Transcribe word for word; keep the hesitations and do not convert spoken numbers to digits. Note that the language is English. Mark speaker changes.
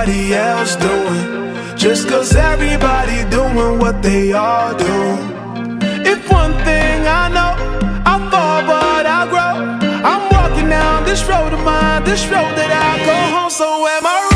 Speaker 1: everybody else doing, just cause everybody doing what they all do. If one thing I know, I fall but I grow. I'm walking down this road of mine, this road that I go home. So am I